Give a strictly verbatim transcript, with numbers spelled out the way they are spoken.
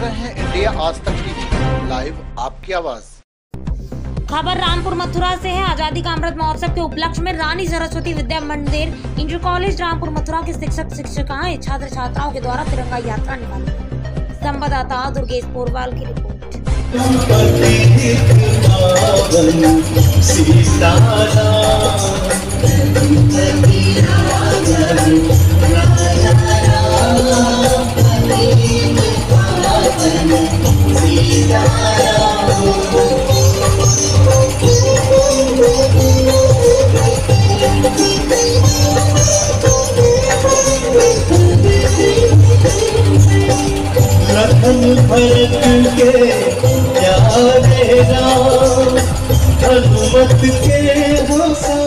रहे हैं इंडिया आज तक टीवी, लाइव आपकी आवाज। खबर रामपुर मथुरा से है। आजादी का अमृत महोत्सव के उपलक्ष्य में रानी सरस्वती विद्या मंदिर इंटर कॉलेज रामपुर मथुरा के शिक्षक शिक्षिकाएं छात्र छात्राओं के द्वारा तिरंगा यात्रा निकाली। संवाददाता दुर्गेश पोरवाल की रिपोर्ट। लखन भरत के प्यारे राम, हनुमत के हो